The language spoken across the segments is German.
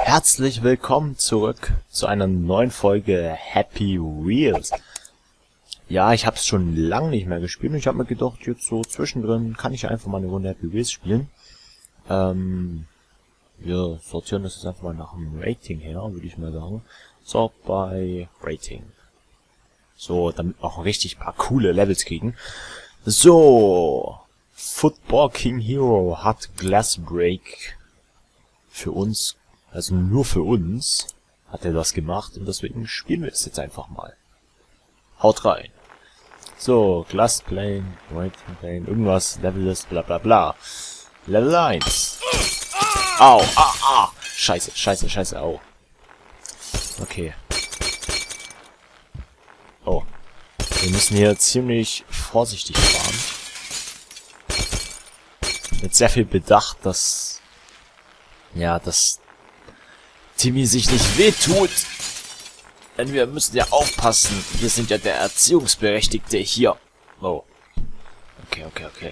Herzlich willkommen zurück zu einer neuen Folge Happy Wheels. Ja, ich habe es schon lange nicht mehr gespielt und ich habe mir gedacht, jetzt so zwischendrin kann ich einfach mal eine Runde Happy Wheels spielen. Wir sortieren das jetzt einfach mal nach dem Rating her, würde ich mal sagen. So, bei Rating. So, damit wir auch richtig paar coole Levels kriegen. So, Football King Hero hat Glass Break für uns. Also nur für uns hat er das gemacht und deswegen spielen wir es jetzt einfach mal. Haut rein. So, Glass Plane, Rating Plane, irgendwas, Level ist, bla bla bla. Level 1. Au, Scheiße, scheiße, scheiße, au. Okay. Oh. Wir müssen hier ziemlich vorsichtig fahren. Mit sehr viel Bedacht, dass Timmy sich nicht wehtut. Denn wir müssen ja aufpassen. Wir sind ja der Erziehungsberechtigte hier. Oh. Okay.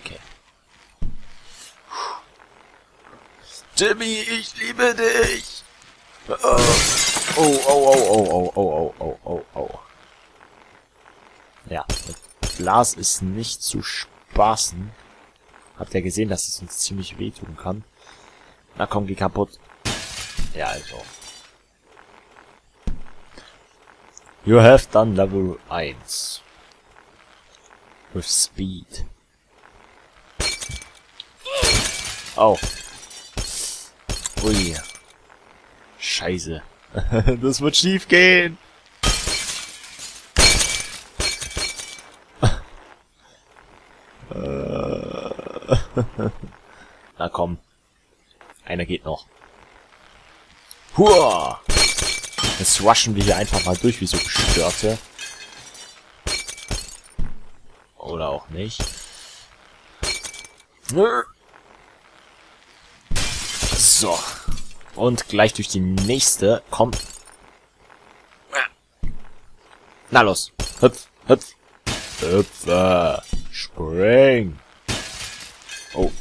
Timmy, ich liebe dich. Oh. Ja, mit Glas ist nicht zu spaßen. Habt ihr gesehen, dass es uns ziemlich wehtun kann? Na komm, geh kaputt. Ja, also. You have done level 1. With speed. Oh. Ui. Scheiße. Das wird schief gehen. Na komm. Einer geht noch. Hua! Jetzt rushen wir hier einfach mal durch, wie so Gestörte. Oder auch nicht. So. Und gleich durch die nächste. Komm. Na los. Hüpf. Hüpfe. Spring. Oh.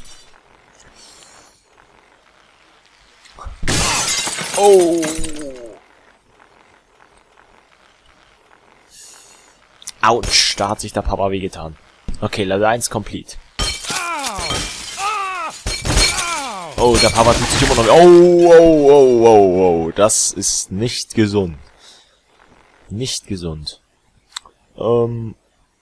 Oh. Autsch, da hat sich der Papa wehgetan. Okay, Level 1 complete. Oh, der Papa tut sich immer noch... Oh. Das ist nicht gesund. Nicht gesund. Komm.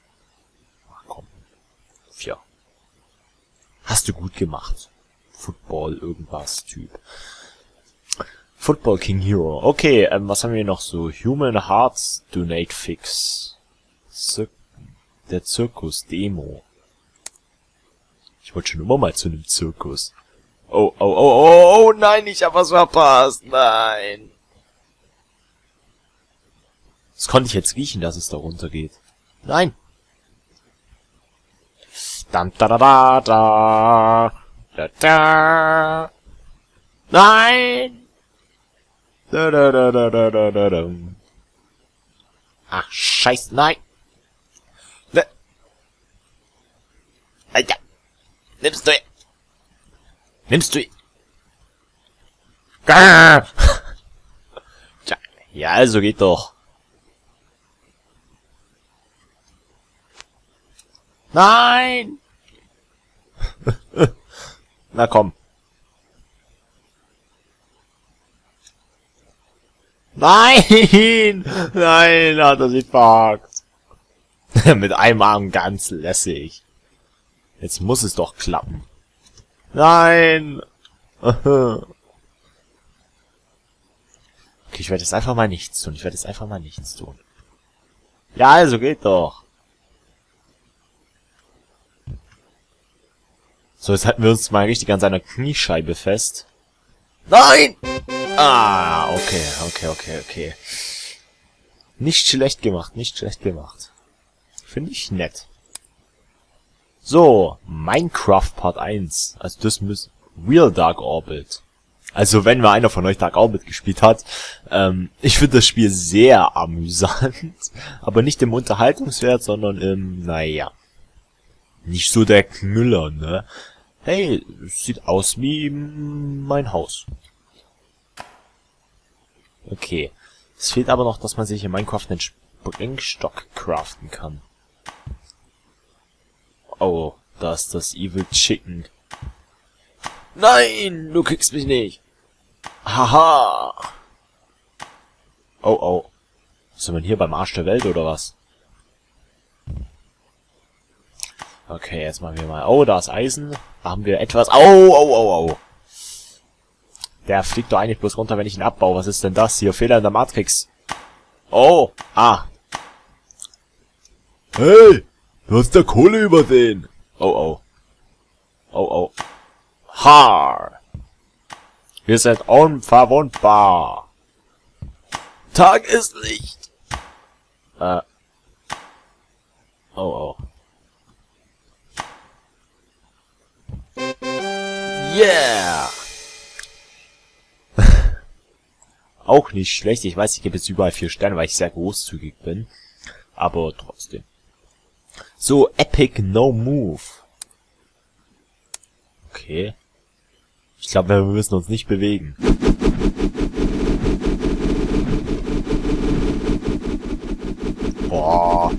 4. Hast du gut gemacht. Football irgendwas Typ. Football King Hero. Okay, was haben wir noch so? Human Hearts Donate Fix. Der Zirkus Demo. Ich wollte schon immer mal zu einem Zirkus. Oh, nein, ich hab was verpasst. Nein. Das konnte ich jetzt riechen, dass es da runtergeht. Nein. Da. Nein. Da. Ach, scheiße, nein. Alter. Nimmst du. Tja, ja, also geht doch. Nein. Na komm. Nein, hat er sich verhakt. Mit einem Arm ganz lässig. Jetzt muss es doch klappen. Nein. Okay, ich werde jetzt einfach mal nichts tun. Ja, also geht doch. So, jetzt halten wir uns mal richtig an seiner Kniescheibe fest. Nein! Ah, okay. Nicht schlecht gemacht. Finde ich nett. So, Minecraft Part 1. Also das muss Real Dark Orbit. Also wenn mal einer von euch Dark Orbit gespielt hat. Ich finde das Spiel sehr amüsant. Aber nicht im Unterhaltungswert, sondern im, naja. Nicht so der Knüller, ne? Hey, es sieht aus wie mein Haus. Okay. Es fehlt aber noch, dass man sich in Minecraft einen Sprengstock craften kann. Oh, da ist das Evil Chicken. Nein, du kriegst mich nicht. Haha. Oh, oh. Sind wir hier beim Arsch der Welt, oder was? Okay, jetzt machen wir mal... Oh, da ist Eisen. Da haben wir etwas... Oh, oh, oh, oh. Der fliegt doch eigentlich bloß runter, wenn ich ihn abbaue. Was ist denn das hier? Fehler in der Matrix. Oh, ah. Hey, du hast da Kohle übersehen. Oh, oh. Oh, oh. Har. Wir sind unverwundbar. Tageslicht. Oh, oh. Yeah. Auch nicht schlecht. Ich weiß, ich gebe jetzt überall 4 Sterne, weil ich sehr großzügig bin. Aber trotzdem. So, Epic No Move. Okay. Ich glaube, wir müssen uns nicht bewegen. Boah.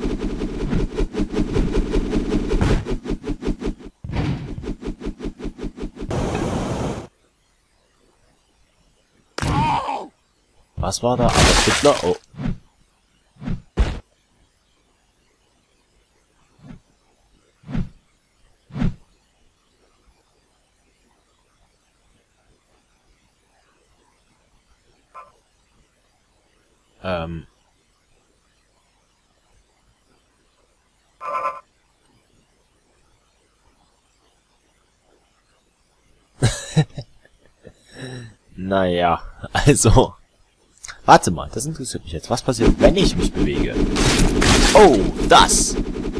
Was war da? Aber Hitler? Oh. Naja, also... Warte mal, das interessiert mich jetzt. Was passiert, wenn ich mich bewege? Oh, das!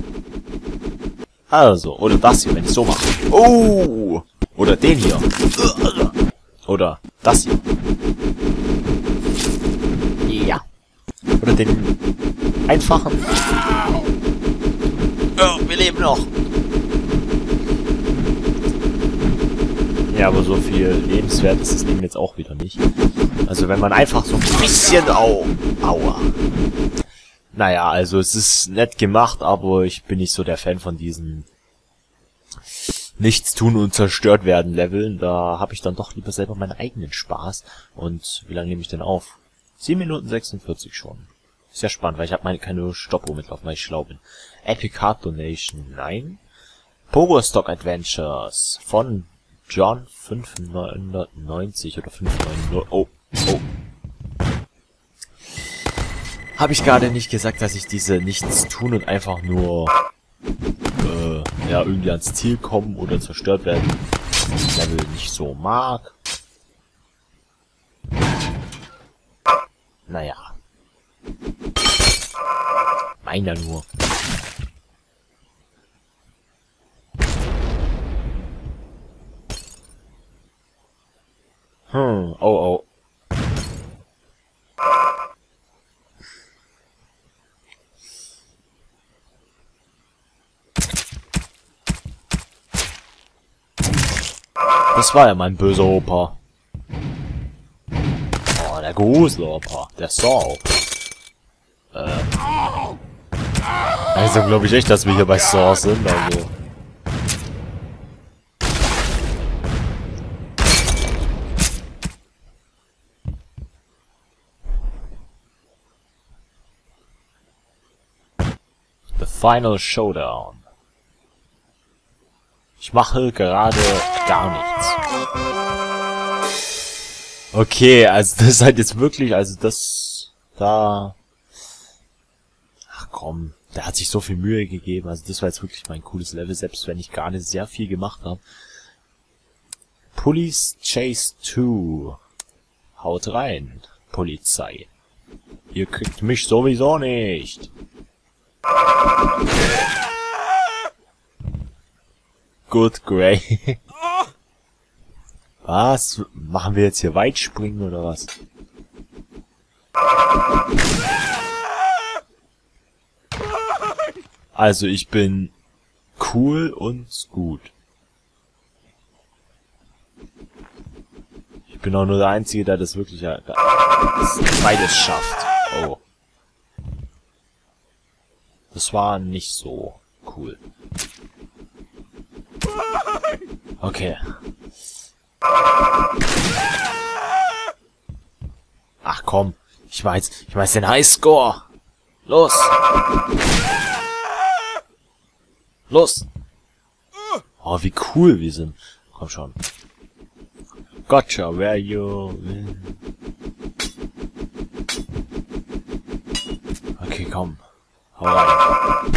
Also, oder das hier, wenn ich so mache. Oh! Oder den hier. Oder das hier. Ja. Oder den einfachen. Oh, wir leben noch. Ja, aber so viel lebenswert ist das Leben jetzt auch wieder nicht. Also wenn man einfach so ein bisschen... Aua. Naja, also es ist nett gemacht, aber ich bin nicht so der Fan von diesen Nichts tun und zerstört werden Leveln. Da habe ich dann doch lieber selber meinen eigenen Spaß. Und wie lange nehme ich denn auf? 7 Minuten 46 schon. Sehr spannend, weil ich habe keine Stoppuhr mitlaufen, weil ich schlau bin. Epic Heart Donation, nein. Power Stock Adventures von John 590 oder 590. Oh, oh. Habe ich gerade nicht gesagt, dass ich diese Nichts tun und einfach nur ja, irgendwie ans Ziel kommen oder zerstört werden Level nicht so mag? Naja. Meiner nur. Oh, oh. Das war ja mein böser Opa. Oh, der Grusel-Opa. Der Saw. Also glaube ich echt, dass wir hier bei Saw sind, also. The Final Showdown. Ich mache gerade gar nichts. Okay, also das ist halt jetzt wirklich, also das, da... Ach komm, der hat sich so viel Mühe gegeben, also das war jetzt wirklich mein cooles Level, selbst wenn ich gar nicht sehr viel gemacht habe. Police Chase 2. Haut rein, Polizei. Ihr kriegt mich sowieso nicht. Good Grey. Was? Machen wir jetzt hier Weitspringen oder was? Also ich bin cool und gut. Ich Ich bin auch nur der Einzige, der das wirklich beides schafft. Oh. Das war nicht so cool. Okay. Ach komm, ich weiß den Highscore. Los. Los. Oh, wie cool wir sind. Komm schon. Gotcha, where you... Okay, komm. Hau rein.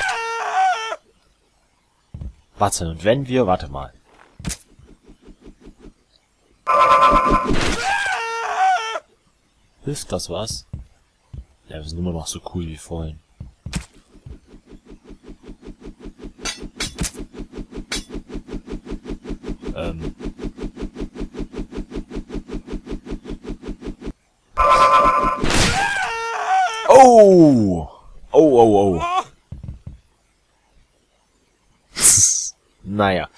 Warte, und wenn wir... Warte mal. Hilft das was? Ja, wir sind immer noch so cool wie vorhin. Oh! Oh. Naja.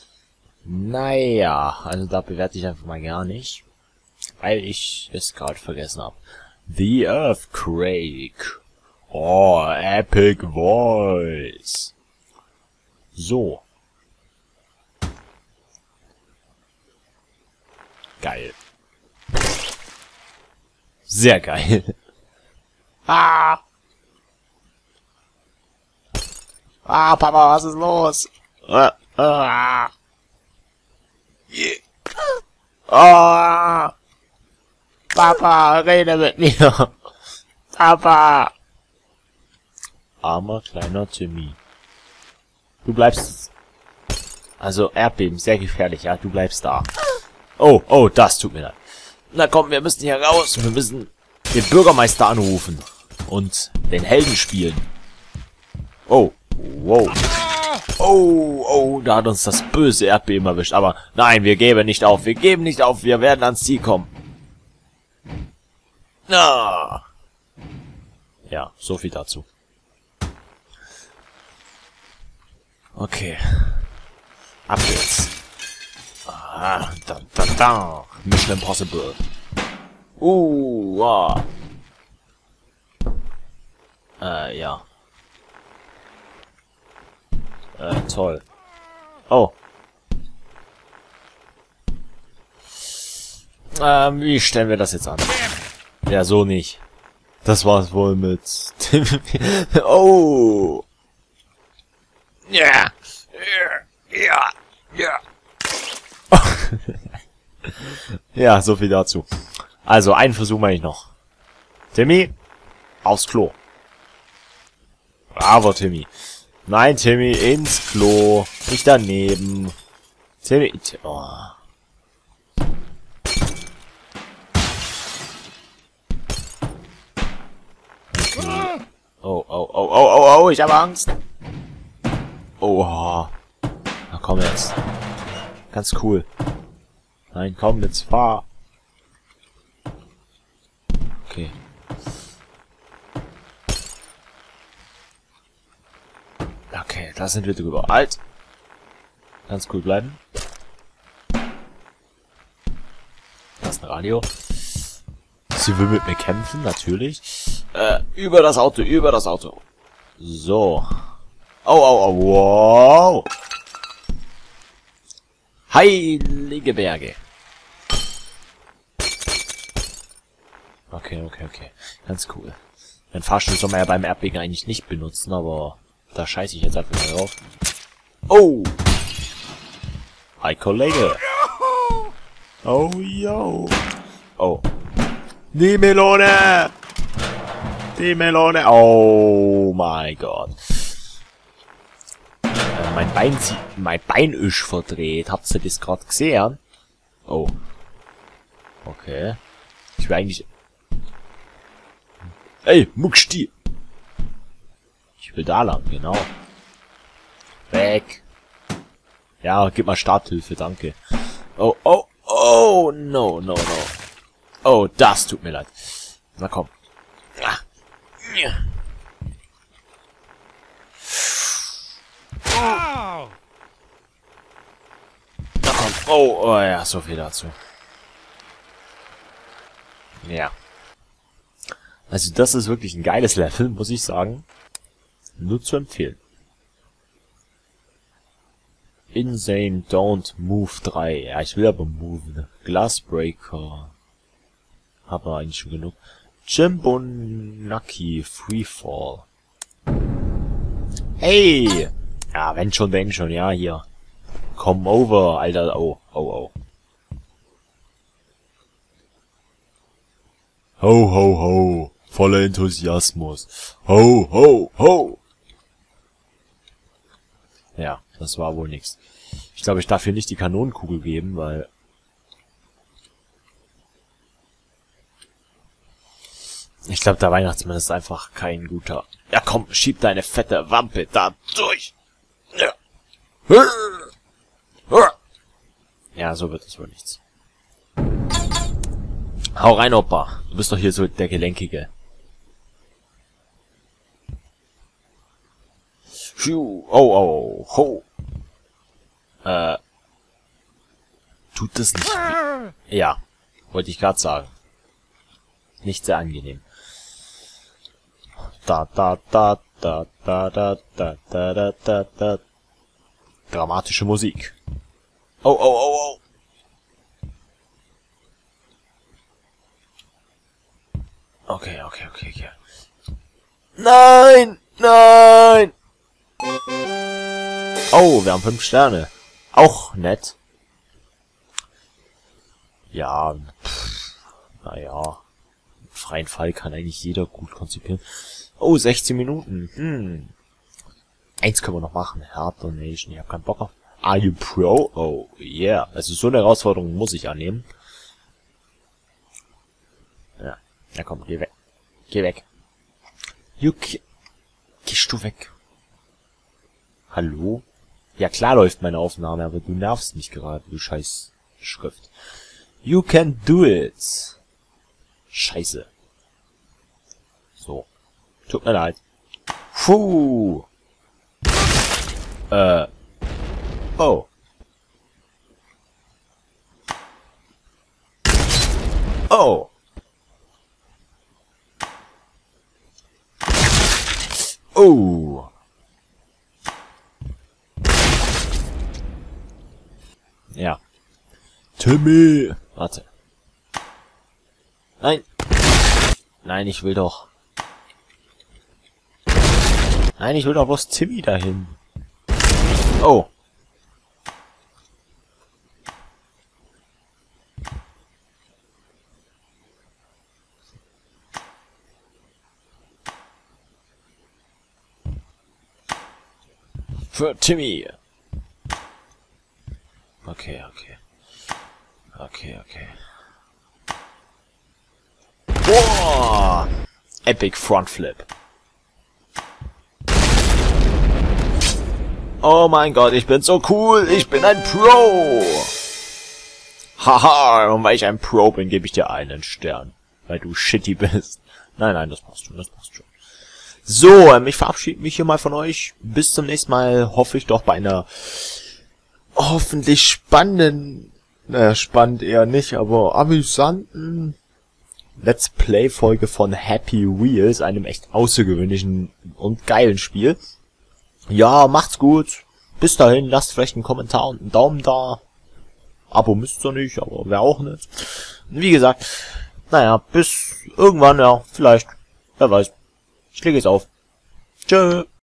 Also da bewerte ich einfach mal gar nicht. Weil ich es gerade vergessen habe. The Earthquake. Oh, Epic Voice. So. Geil. Sehr geil. Ah! Ah, Papa, was ist los? Yeah. Oh! Papa, rede mit mir! Papa! Armer kleiner Timmy. Du bleibst... Also, Erdbeben, sehr gefährlich, ja, du bleibst da. Oh, das tut mir leid. Na komm, wir müssen hier raus. Wir müssen den Bürgermeister anrufen. Und den Helden spielen. Oh, wow. Oh, da hat uns das böse Erdbeben erwischt. Aber nein, wir geben nicht auf. Wir werden ans Ziel kommen. Ah. Ja, so viel dazu. Okay. Ab geht's. Mission Impossible. Ja. Toll. Oh. Wie stellen wir das jetzt an? Ja, so nicht. Das war's wohl mit Tim. Oh. Ja. Ja, so viel dazu. Also, einen Versuch mache ich noch. Timmy, aufs Klo. Bravo, Timmy. Nein, Timmy, ins Klo. Nicht daneben. Timmy. Oh. Okay. Oh, ich habe Angst. Oh. Na komm jetzt. Ganz cool. Nein, komm, jetzt fahr. Okay. Okay, da sind wir drüber. Halt! Ganz cool bleiben. Da ist ein Radio. Sie will mit mir kämpfen, natürlich. Über das Auto. So. Oh, wow. Heilige Berge. Okay. Ganz cool. Den Fahrstuhl soll man ja beim Erdbeben eigentlich nicht benutzen, aber da scheiße ich jetzt einfach mal drauf. Oh! Hi, Kollege! Oh, yo! Oh. Die Melone! Oh mein Gott. Mein Bein ist verdreht. Habt ihr das gerade gesehen? Oh. Okay. Ich will eigentlich... Ey, Mucksti! Ich will da lang, genau. Weg! Ja, gib mal Starthilfe, danke. Oh, no. Oh, das tut mir leid. Na komm. Na komm. Oh ja, so viel dazu. Ja. Also das ist wirklich ein geiles Level, muss ich sagen. Nur zu empfehlen. Insane Don't Move 3. Ja, ich will aber move. Ne? Glassbreaker. Aber eigentlich schon genug. Jimbonaki Freefall. Hey! Ja, wenn schon, ja, hier. Come over, Alter. Oh. Ho, ho, ho. Voller Enthusiasmus. Ho, ho, ho. Ja, das war wohl nix. Ich glaube, ich darf hier nicht die Kanonenkugel geben, weil... Ich glaube, der Weihnachtsmann ist einfach kein guter... Ja komm, schieb deine fette Wampe da durch! Ja, so wird es wohl nichts. Hau rein, Opa. Du bist doch hier so der Gelenkige. Oh, ho. Tut das nicht weh? Ja, wollte ich gerade sagen. Nicht sehr angenehm. Da. Dramatische Musik. Oh. Okay. Nein! Oh, wir haben 5 Sterne. Auch nett. Ja, naja. Freien Fall kann eigentlich jeder gut konzipieren. Oh, 16 Minuten. Eins können wir noch machen. Hard Donation. Ich hab keinen Bock auf. Are you pro? Oh, yeah. Also so eine Herausforderung muss ich annehmen. Ja, komm, geh weg. Geh weg. Gehst du weg? Hallo? Ja, klar läuft meine Aufnahme, aber du nervst mich gerade, du scheiß Schrift. You can do it. Scheiße. So. Tut mir leid. Puh. Oh. Oh. Oh. Ja. Timmy. Warte. Nein. Nein, ich will doch. Nein, ich will doch bloß Timmy dahin. Oh. Für Timmy. Okay. Boah! Epic Front Flip. Oh mein Gott, ich bin so cool. Ich bin ein Pro. Haha, und weil ich ein Pro bin, gebe ich dir einen Stern. Weil du shitty bist. Nein, das passt schon. So, ich verabschiede mich hier mal von euch. Bis zum nächsten Mal. Hoffe ich doch bei einer hoffentlich spannenden, spannend eher nicht, aber amüsanten Let's Play-Folge von Happy Wheels, einem echt außergewöhnlichen und geilen Spiel. Ja, macht's gut. Bis dahin, lasst vielleicht einen Kommentar und einen Daumen da. Abo müsst ihr nicht, aber wäre auch nicht. Wie gesagt, naja, bis irgendwann, ja, vielleicht. Wer weiß. Ich lege es auf. Tschö.